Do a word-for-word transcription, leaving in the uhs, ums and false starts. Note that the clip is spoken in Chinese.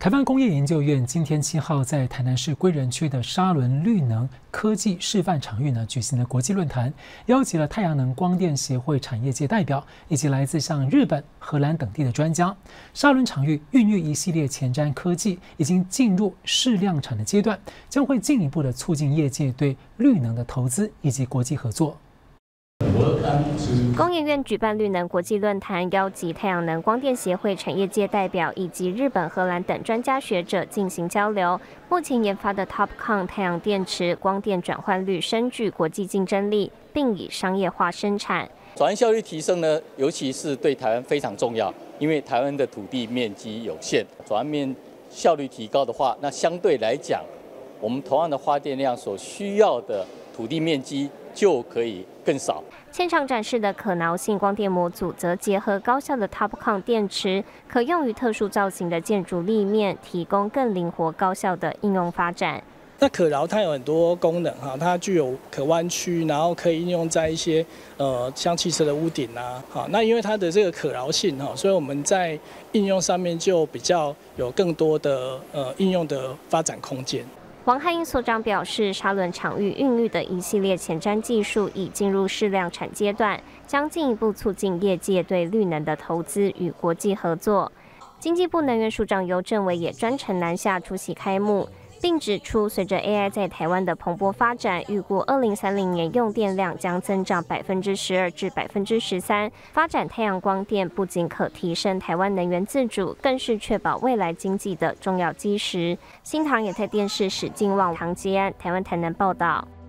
台湾工业研究院今天七号在台南市归仁区的沙仑绿能科技示范场域呢举行了国际论坛，邀集了太阳能光电协会产业界代表以及来自像日本、荷兰等地的专家。沙仑场域孕育一系列前瞻科技，已经进入试量产的阶段，将会进一步的促进业界对绿能的投资以及国际合作。 工研院举办绿能国际论坛，邀集太阳能光电协会产业界代表以及日本、荷兰等专家学者进行交流。目前研发的 TOPCon 太阳电池光电转换率深具国际竞争力，并以商业化生产。 转换效率提升呢，尤其是对台湾非常重要，因为台湾的土地面积有限，转换面效率提高的话，那相对来讲，我们同样的发电量所需要的土地面积就可以更少。 现场展示的可挠性光电模组则结合高效的 TOPCon 电池，可用于特殊造型的建筑立面，提供更灵活高效的应用发展。 那可挠它有很多功能哈，它具有可弯曲，然后可以应用在一些呃像汽车的屋顶啊，好，那因为它的这个可挠性哈，所以我们在应用上面就比较有更多的呃应用的发展空间。 王汉英所长表示，沙仑场域孕育的一系列前瞻技术已进入试量产阶段，将进一步促进业界对绿能的投资与国际合作。经济部能源署长尤正伟也专程南下出席开幕，并指出，随着 A I 在台湾的蓬勃发展，预估二零三零年用电量将增长百分之十二至百分之十三。发展太阳光电不仅可提升台湾能源自主，更是确保未来经济的重要基石。新唐亚太电视史敬旺、唐吉安，台湾台南报道。